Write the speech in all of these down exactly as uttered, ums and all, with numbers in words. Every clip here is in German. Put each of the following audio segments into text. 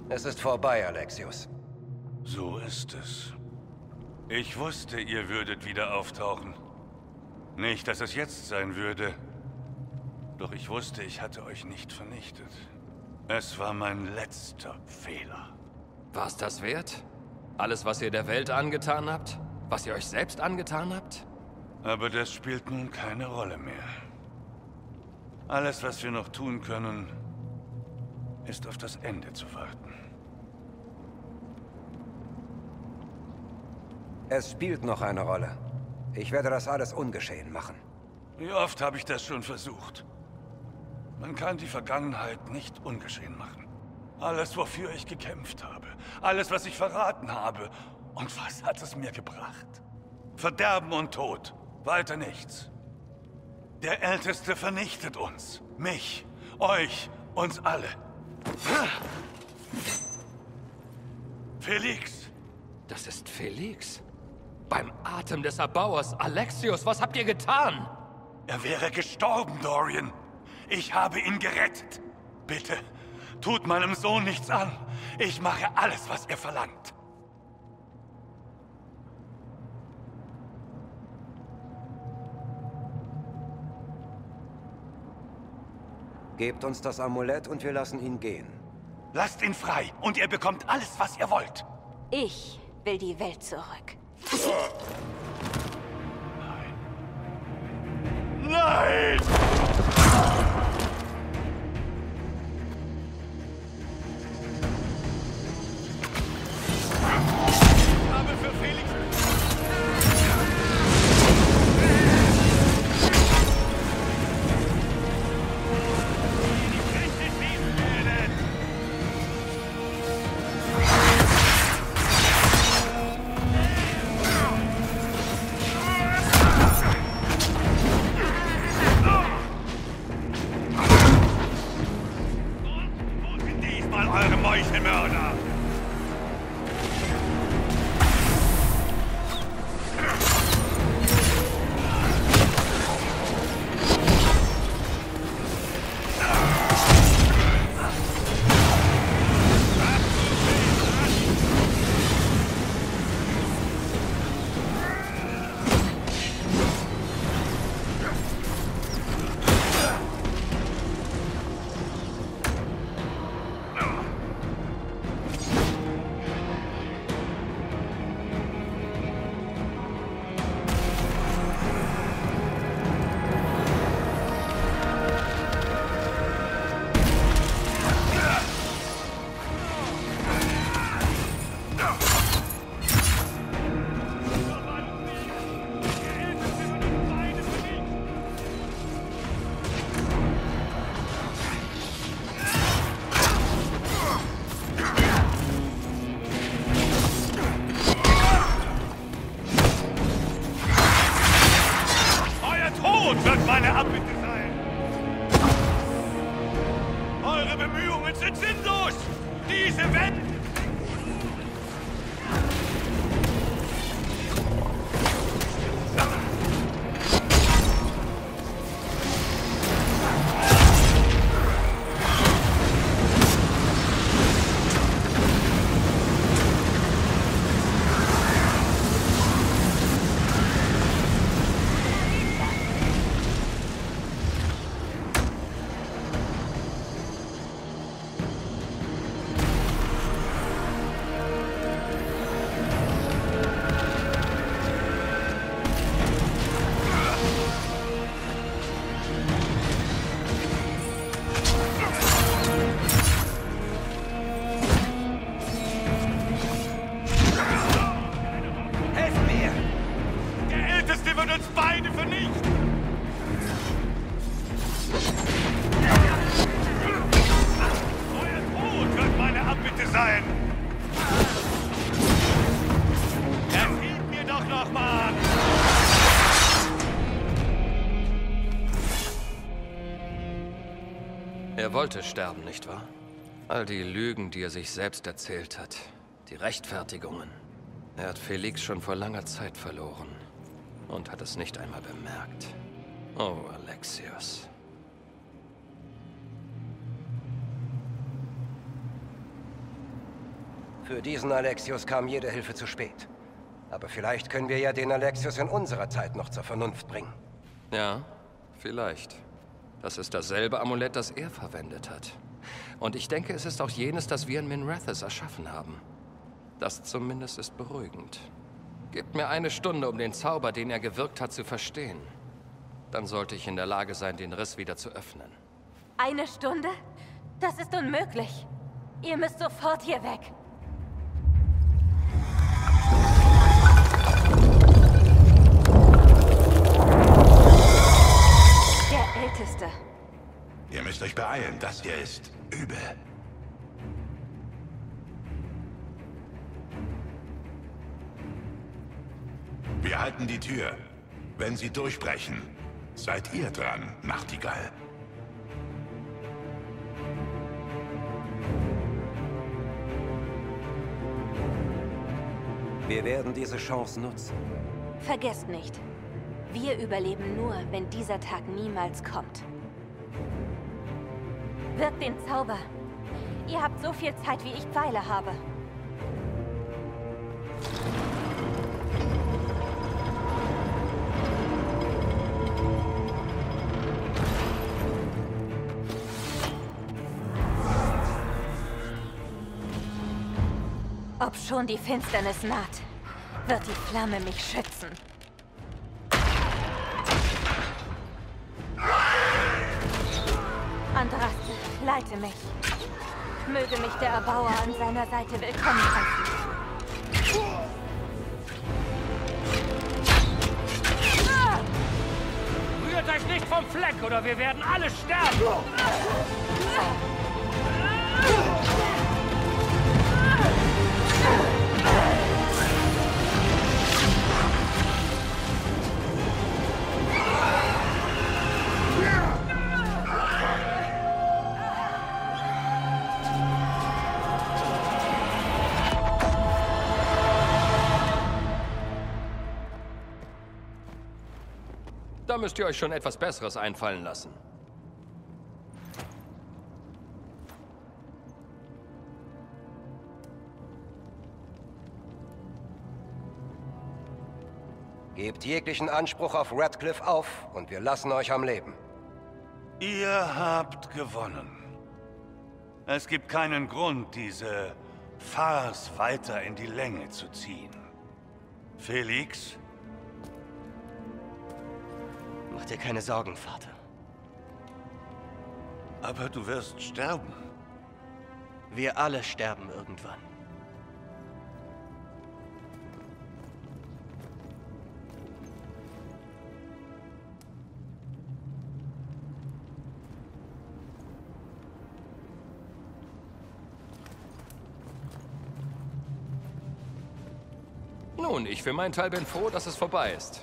Es ist vorbei, Alexios. So ist es. Ich wusste, ihr würdet wieder auftauchen. Nicht, dass es jetzt sein würde. Doch ich wusste, ich hatte euch nicht vernichtet. Es war mein letzter Fehler. War es das wert? Alles, was ihr der Welt angetan habt? Was ihr euch selbst angetan habt? Aber das spielt nun keine Rolle mehr. Alles, was wir noch tun können, ist auf das Ende zu warten. Es spielt noch eine Rolle. Ich werde das alles ungeschehen machen. Wie oft habe ich das schon versucht? Man kann die Vergangenheit nicht ungeschehen machen. Alles, wofür ich gekämpft habe. Alles, was ich verraten habe. Und was hat es mir gebracht? Verderben und Tod. Weiter nichts. Der Älteste vernichtet uns. Mich, euch, uns alle. Felix! Das ist Felix. Beim Atem des Erbauers. Alexios, was habt ihr getan? Er wäre gestorben, Dorian. Ich habe ihn gerettet. Bitte, tut meinem Sohn nichts an. Ich mache alles, was er verlangt. Gebt uns das Amulett und wir lassen ihn gehen. Lasst ihn frei und ihr bekommt alles, was ihr wollt. Ich will die Welt zurück. Nein! Nein! Ich habe für Felix... Wird meine Abbitte sein. Eure Bemühungen sind sinnlos. Diese Welt... Er wollte sterben, nicht wahr? All die Lügen, die er sich selbst erzählt hat. Die Rechtfertigungen. Er hat Felix schon vor langer Zeit verloren. Und hat es nicht einmal bemerkt. Oh, Alexios. Für diesen Alexius kam jede Hilfe zu spät. Aber vielleicht können wir ja den Alexius in unserer Zeit noch zur Vernunft bringen. Ja, vielleicht. Das ist dasselbe Amulett, das er verwendet hat. Und ich denke, es ist auch jenes, das wir in Minrathous erschaffen haben. Das zumindest ist beruhigend. Gebt mir eine Stunde, um den Zauber, den er gewirkt hat, zu verstehen. Dann sollte ich in der Lage sein, den Riss wieder zu öffnen. Eine Stunde? Das ist unmöglich. Ihr müsst sofort hier weg. Der Älteste. Ihr müsst euch beeilen, das hier ist übel. Wir halten die Tür. Wenn sie durchbrechen, seid ihr dran, Nachtigall. Wir werden diese Chance nutzen. Vergesst nicht, wir überleben nur, wenn dieser Tag niemals kommt. Wirkt den Zauber. Ihr habt so viel Zeit, wie ich Pfeile habe. Obschon die Finsternis naht, wird die Flamme mich schützen. Andraste, leite mich. Möge mich der Erbauer an seiner Seite willkommen heißen. Rührt euch nicht vom Fleck, oder wir werden alle sterben! Da müsst ihr euch schon etwas Besseres einfallen lassen. Gebt jeglichen Anspruch auf Radcliffe auf und wir lassen euch am Leben. Ihr habt gewonnen. Es gibt keinen Grund, diese Farce weiter in die Länge zu ziehen. Felix? Mach dir keine Sorgen, Vater. Aber du wirst sterben. Wir alle sterben irgendwann. Nun, ich für meinen Teil bin froh, dass es vorbei ist.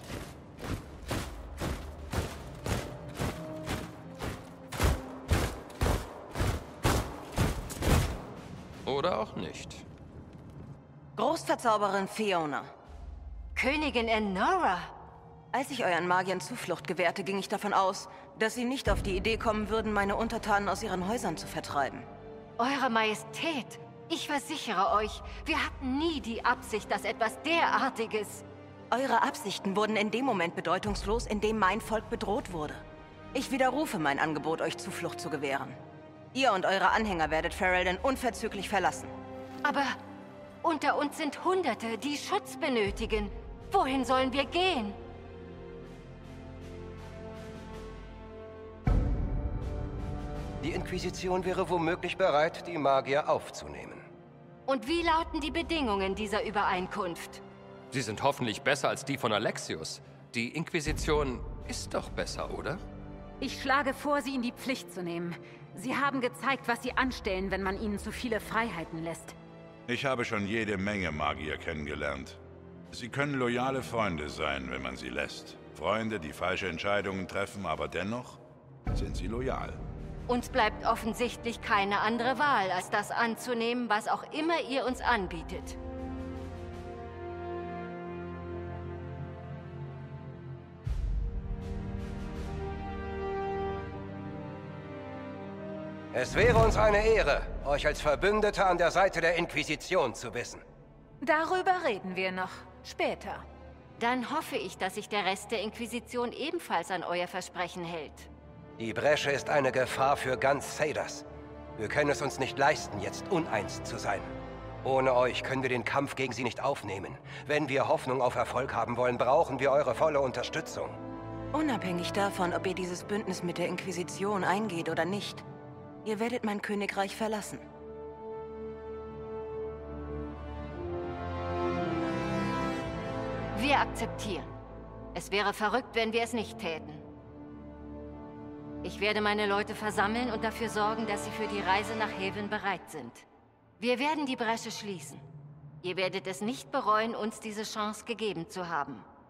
Oder auch nicht. Großverzauberin Fiona. Königin Enora. Als ich euren Magiern Zuflucht gewährte, ging ich davon aus, dass sie nicht auf die Idee kommen würden, meine Untertanen aus ihren Häusern zu vertreiben. Eure Majestät, ich versichere euch, wir hatten nie die Absicht, dass etwas derartiges... Eure Absichten wurden in dem Moment bedeutungslos, in dem mein Volk bedroht wurde. Ich widerrufe mein Angebot, euch Zuflucht zu gewähren. Ihr und eure Anhänger werdet Ferelden unverzüglich verlassen. Aber unter uns sind Hunderte, die Schutz benötigen. Wohin sollen wir gehen? Die Inquisition wäre womöglich bereit, die Magier aufzunehmen. Und wie lauten die Bedingungen dieser Übereinkunft? Sie sind hoffentlich besser als die von Alexius. Die Inquisition ist doch besser, oder? Ich schlage vor, sie in die Pflicht zu nehmen. Sie haben gezeigt, was sie anstellen, wenn man ihnen zu viele Freiheiten lässt. Ich habe schon jede Menge Magier kennengelernt. Sie können loyale Freunde sein, wenn man sie lässt. Freunde, die falsche Entscheidungen treffen, aber dennoch sind sie loyal. Uns bleibt offensichtlich keine andere Wahl, als das anzunehmen, was auch immer ihr uns anbietet. Es wäre uns eine Ehre, euch als Verbündete an der Seite der Inquisition zu wissen. Darüber reden wir noch. Später. Dann hoffe ich, dass sich der Rest der Inquisition ebenfalls an euer Versprechen hält. Die Bresche ist eine Gefahr für ganz Cedars. Wir können es uns nicht leisten, jetzt uneins zu sein. Ohne euch können wir den Kampf gegen sie nicht aufnehmen. Wenn wir Hoffnung auf Erfolg haben wollen, brauchen wir eure volle Unterstützung. Unabhängig davon, ob ihr dieses Bündnis mit der Inquisition eingeht oder nicht, ihr werdet mein Königreich verlassen. Wir akzeptieren. Es wäre verrückt, wenn wir es nicht täten. Ich werde meine Leute versammeln und dafür sorgen, dass sie für die Reise nach Haven bereit sind. Wir werden die Bresche schließen. Ihr werdet es nicht bereuen, uns diese Chance gegeben zu haben.